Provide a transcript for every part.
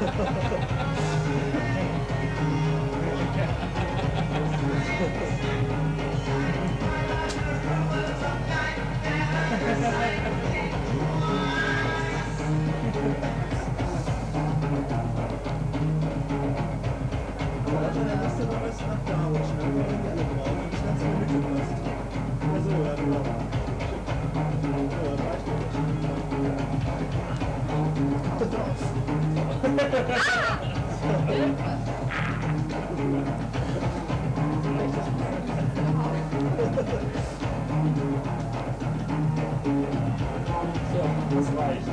Das reicht.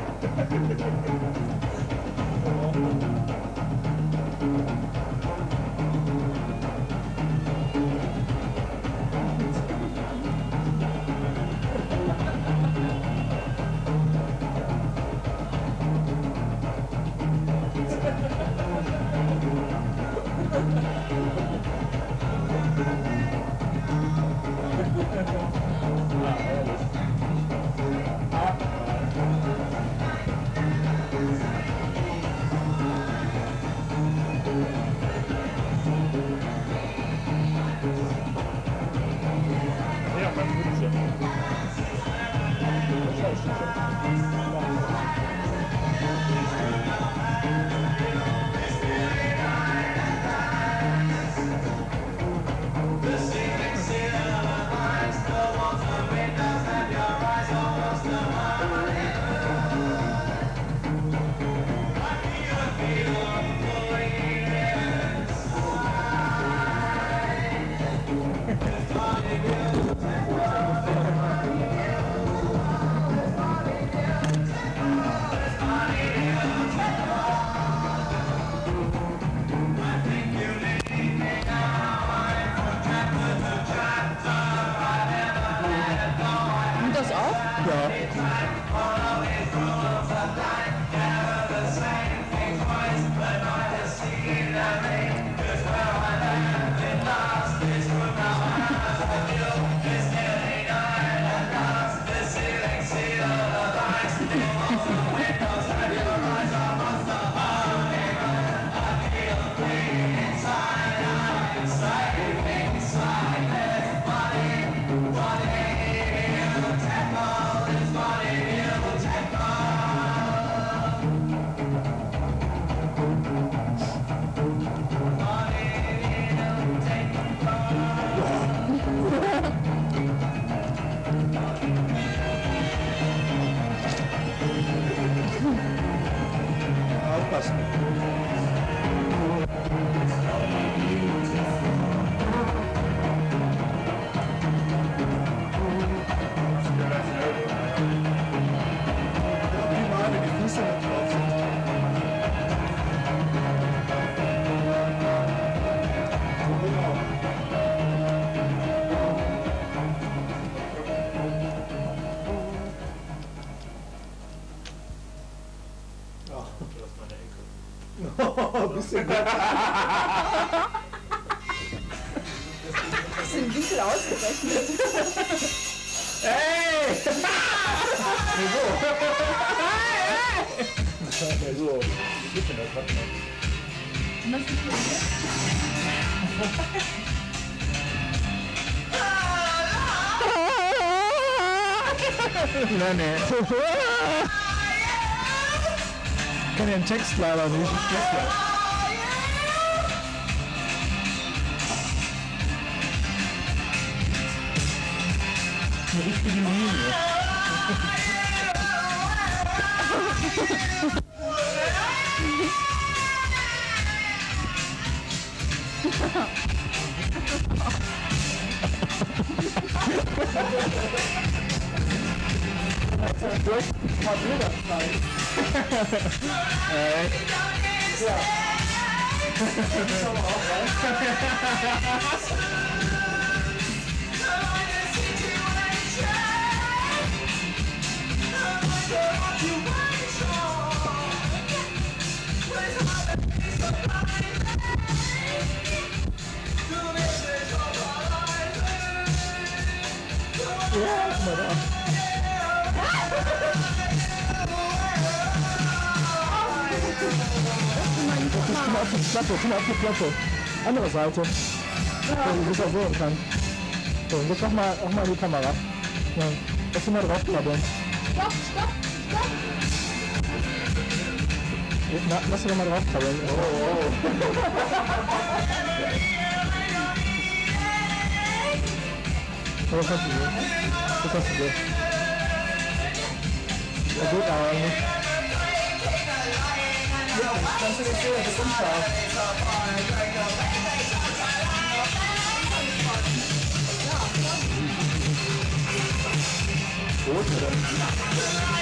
Bisschen Winkel ausgerechnet. Hey! So, wie geht's denn das? Was ist das? Nein, nee. Ich kann den Text leider nicht. Eine richtige Linie. Durch ein paar Bilder zeigen. Ja. Das ist aber auch Ja, guck mal da. Guck mal auf die Platte, guck mal auf die Platte. Andere Seite. So, wie ich das sehen kann. So, jetzt mach mal in die Kamera. Ja, lass ihn mal draufklappern. Stopp, stopp, stopp. Lass ihn doch mal draufklappern. Oh, das hast du so. Das hast du so. Das geht aber nicht. Ja, kannst du nicht sehen, das ist unscharf. Rot oder?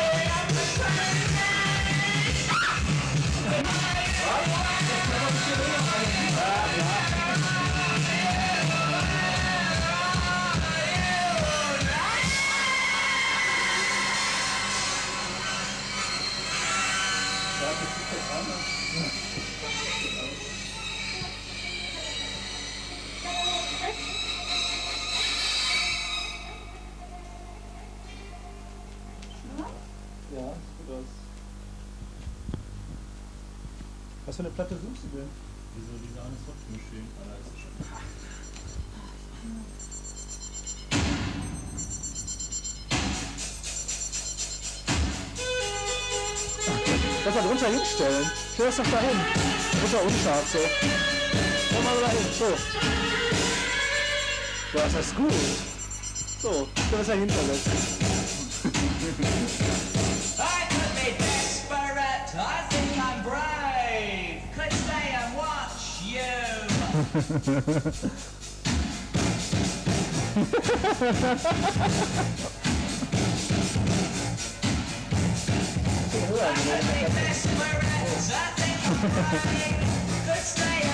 Ja, sieht gut aus. Was für eine Platte suchst du denn? Wieso diese eine Softmaschine? Ah, da ist sie schon. Das da drunter hinstellen. Stell das doch da hin. Das ist ja unscharf so. Komm mal da hin. So. Ja, das ist gut. So, stell das da hintersetzen. I could be desperate, I think I'm brave. Could stay and watch you. I could be desperate, I think I'm brave. Could stay